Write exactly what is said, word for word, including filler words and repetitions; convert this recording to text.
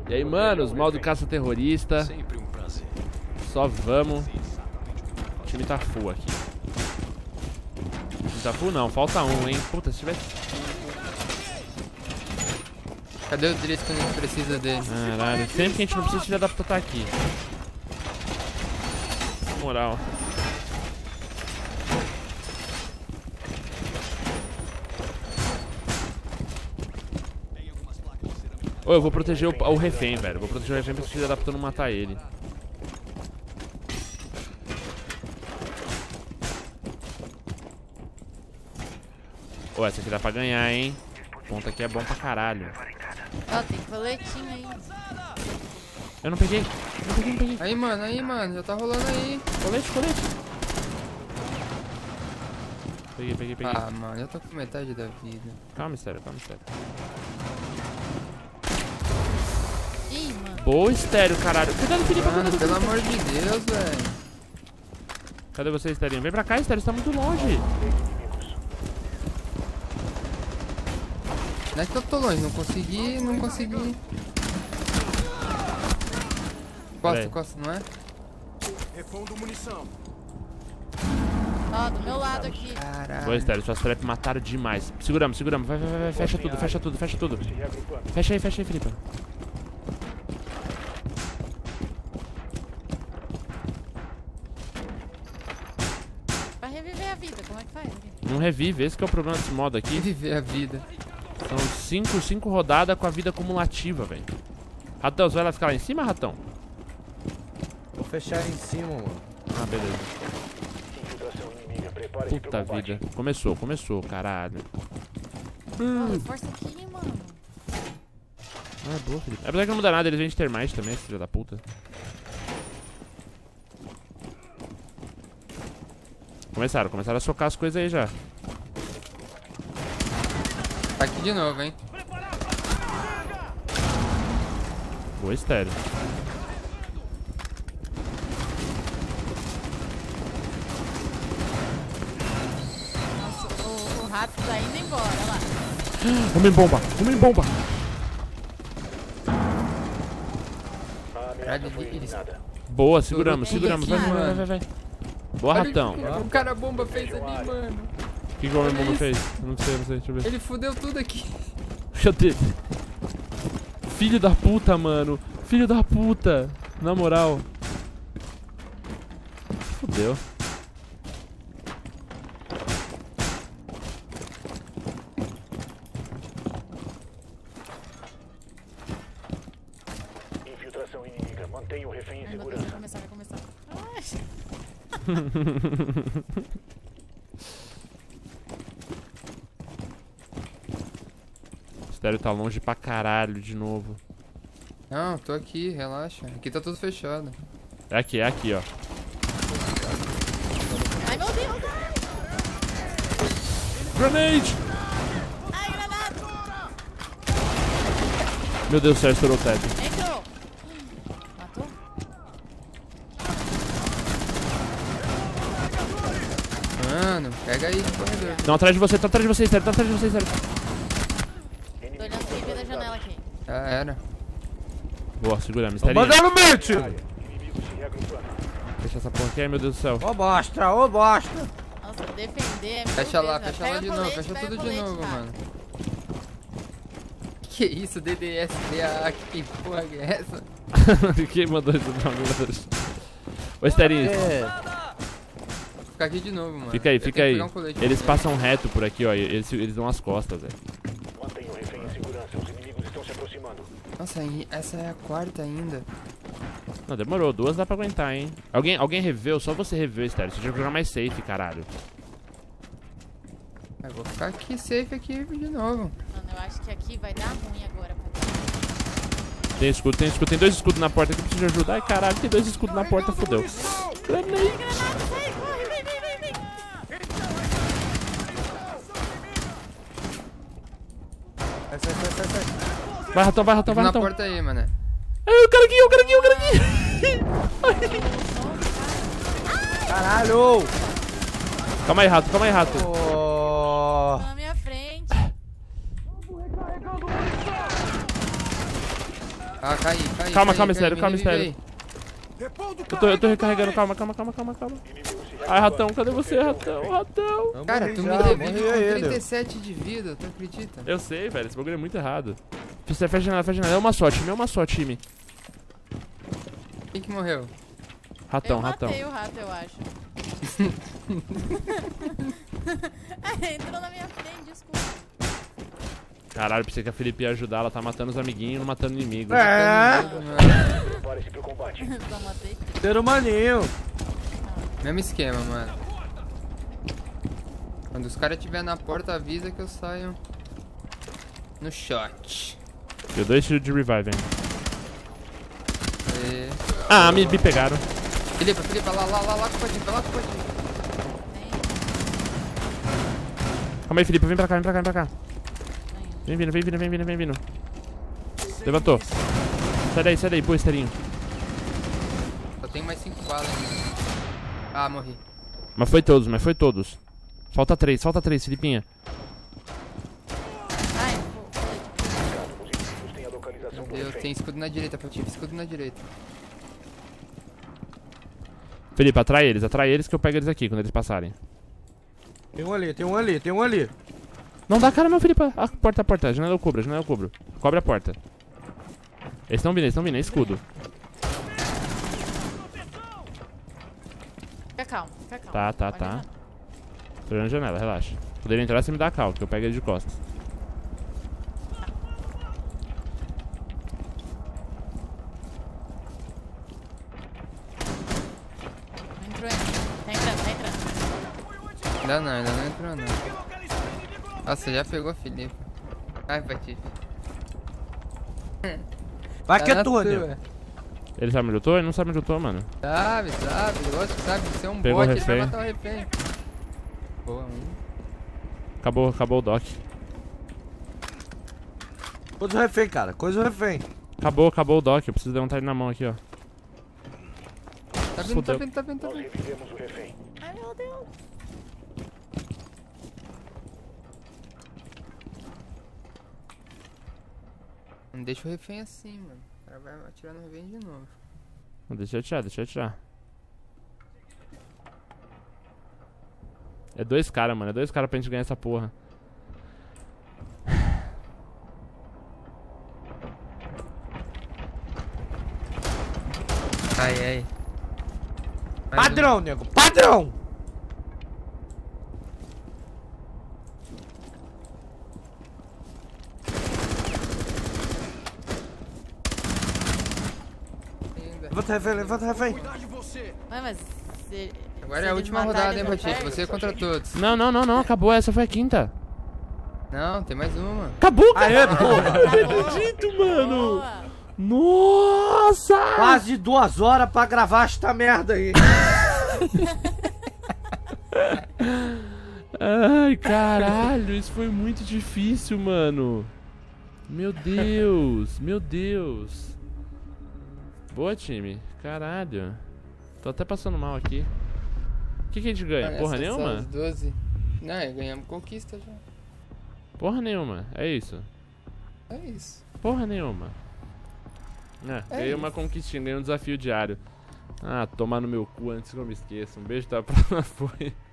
E aí, manos, modo caça-terrorista. Sempre um prazer. Só vamos. O time tá full aqui. O time tá full não, falta um, hein. Puta, se tivesse... Cadê o Driss quando a gente precisa dele? Caralho, sempre que a gente não precisa, filha da puta tá aqui. Moral. Ô, eu vou proteger o, o refém, velho. Vou proteger o refém pra esse filho da puta não matar ele. Ô, essa aqui dá pra ganhar, hein? O ponto aqui é bom pra caralho. Ó, tem coletinho aí. Eu não peguei. Não peguei, não peguei. Aí, mano, aí, mano. Já tá rolando aí. Colete, colete. Peguei, peguei, peguei. Ah, mano, eu tô com metade da vida. Calma, Estéreo, calma, Estéreo. Ih, mano. Boa, Estéreo, caralho. Cuidado, Felipe. Mano, pelo amor de Deus, velho. Cadê você, Esterinho? Vem pra cá, Estéreo, você tá muito longe. Não é que eu tô longe, não consegui, não consegui. Costa, costa, não é? Repondo munição. Ó, do meu lado aqui. Caralho. Boa, Estéreo, suas trap mataram demais. Seguramos, seguramos. Vai, vai, vai, vai. Fecha tudo, fecha tudo, fecha tudo. Fecha aí, fecha aí, Felipe. Vai reviver a vida, como é que faz aqui? Não revive, esse que é o problema desse modo aqui. Viver a vida. São cinco, cinco rodadas com a vida acumulativa, velho. Ratão, você vai lá ficar lá em cima, Ratão? Vou fechar em cima, mano. Ah, beleza. Puta vida. Começou, começou, caralho. Ó, reforça aqui, mano. Ah, é boa, Felipe. Apesar que não muda nada, eles vêm de termite também, esse filho da puta. Começaram, começaram a socar as coisas aí já. Tá aqui de novo, hein? Boa, Estéreo. Nossa, o, o rato tá indo embora, olha lá. Homem bomba, homem bomba. Caralho, eles... Boa, seguramos, Tudo seguramos. Vai, aqui, vai, vai, mano. vai, vai. Boa, Olha Ratão. o que o cara bomba fez ali, mano. O que, que o homem Olha bomba isso. fez? Eu não sei, não sei, deixa eu ver. Ele fudeu tudo aqui. Cadê? Filho da puta, mano. Filho da puta. Na moral. Fudeu. Infiltração inimiga. Mantenha o refém em Ai, meu Deus, vai segurança. começar, vai começar. Ai. O Estéreo tá longe pra caralho de novo. Não, tô aqui, relaxa. Aqui tá tudo fechado. É aqui, é aqui, ó. Ai, meu Deus. Grenade! Ai, granada. Meu Deus do céu, estourou o teto. Entrou. Matou? Mano, pega aí no corredor. Estão atrás de você, estão atrás de você, Estéreo. Estão atrás de você, Estéreo. Tô olhando pra ver da janela aqui. Já era. Boa, seguramos, Tô Esterinho. mandando mete! Inimigo se reagrupando. Fecha essa porra aqui, ai meu Deus do céu. Ô bosta, ô bosta! Nossa, defender é meu Fecha lá, Deus, fecha pega lá o de novo, colete, fecha pega tudo o de colete, novo, tá? mano. Que isso, D D S D A, que porra que é essa? Quem mandou isso pra mim? Ô, Esterinho, É. Fica aqui de novo, mano. fica aí, Eu fica tenho que aí. pegar um colete Eles pra passam reto por aqui, ó. Eles, eles dão as costas, velho. Mantenha o refém em segurança. Os inimigos estão se aproximando. Nossa, aí- essa é a quarta ainda. Não, demorou. Duas dá pra aguentar, hein. Alguém, alguém reveu? Só você reveu, Estéreo. Você tinha que jogar mais safe, caralho. Eu vou ficar aqui, safe aqui de novo. Mano, eu acho que aqui vai dar ruim agora. Pra... Tem escudo, tem escudo. Tem dois escudos na porta aqui. Preciso de ajuda. Ai, caralho. Tem dois escudos na porta. Fudeu. Grenade. Granada, sai, corre, vem, vem, vem, vem. Sai, sai, sai, sai, sai. Vai, Ratão, vai, Ratão, vai, Na Ratão. porta aí, mané. Ai, o cara aqui, o cara aqui, o cara aqui. Caralho! Calma aí, Rato. Calma aí, Rato. Oh. Na minha frente. Ah, caí, caí. Calma, caí, calma, caí, sério, me calma, revivei. Eu tô, eu tô recarregando, calma, calma, calma, calma, calma. Ai, ratão, cadê você, ratão? Ratão. Eu Cara, morri tu me já, revive morri com ele. trinta e sete de vida, tu acredita? Eu sei, velho, esse bagulho é muito errado. Fecha a janela, fecha a janela. É uma só, time, é uma só, time. Quem que morreu? Ratão, eu ratão. matei o rato, eu acho. Entrou na minha frente, desculpa. Caralho, pensei que a Felipe ia ajudar, ela tá matando os amiguinhos e não matando inimigos. É, Prepare-se pro combate. Só matei. ser humaninho. Mesmo esquema, mano. Quando os caras estiver na porta, avisa que eu saio no shot. Deu dois tiros de revive, hein. E... Ah, me, me pegaram. Filipe, Filipe, lá, lá, lá, lá com o Padinho, lá com o Padinho. Calma aí, Felipe, vem pra cá, vem pra cá, vem pra cá. Vem vindo, vem vindo, vem vindo, vem vindo. Levantou. Sai daí, sai daí, pô, esteirinho. Só tenho mais cinco balas ainda. Ah, morri. Mas foi todos, mas foi todos. Falta três, falta três, Filipinha. Ai, pô, Os inimigos têm a localização do Eu refém. tenho escudo na direita, Patife, escudo na direita. Felipe, atrai eles, atrai eles que eu pego eles aqui quando eles passarem. Tem um ali, tem um ali, tem um ali. Não dá cara não, Felipe. Ah, porta, porta, janela eu cubro, janela eu cubro. Cobre a porta. Eles estão vindo, eles estão vindo, é escudo. fica calmo, fica calmo. Tá, tá, Pode tá. entrar. Tô olhando a janela, relaxa. Poderia entrar se me dá a cal, que eu pego ele de costas. Não entrou ainda. Tá entrando, tá entrando. Ainda não, ainda não entrou não. Nossa, já pegou Felipe. Ai, Patife. Vai que Tá é tua, na nego. tua. Ele sabe onde eu tô? Ele não sabe onde eu tô, mano. Sabe, sabe, lógico que sabe. Você é um Pegou o bot, ele vai refém. matar o refém. Boa, um. Acabou, acabou o dock. Coisa do refém, cara. Coisa do refém. Acabou, acabou o dock. Eu preciso levantar ele na mão aqui, ó. Tá vindo, tá Fudeu. vindo, tá vindo, tá Nós vindo. revivemos o refém. Ai, meu Deus. Não deixa o refém assim, mano. O cara vai atirar no refém de novo. Deixa eu atirar, deixa eu atirar. É dois caras, mano. É dois caras pra gente ganhar essa porra. Ai, ai. Mais um. Padrão, nego. Padrão. Ainda. Levanta o refém, levanta o refém. Ué, mas... Se, Agora se é a eles última matarem, rodada, hein, eles Patife? perdem? Você contra todos. Não, não, não, não. Acabou. Essa foi a quinta. Não, tem mais uma. Acabou, cara. Aê, porra. Não acredito, mano. Boa. Nossa! Quase duas horas pra gravar esta merda aí. Ai, caralho. Isso foi muito difícil, mano. Meu Deus. Meu Deus. Boa, time. Caralho. Tô até passando mal aqui. O que, que a gente ganha? Porra Essas são nenhuma? as doze. Não, é, ganhamos conquista já. Porra nenhuma. É isso. É isso. Porra nenhuma. É, É ganhei isso. uma conquistinha, ganhei um desafio diário. Ah, tomar no meu cu antes que eu me esqueça. Um beijo, tá? Pra... Foi.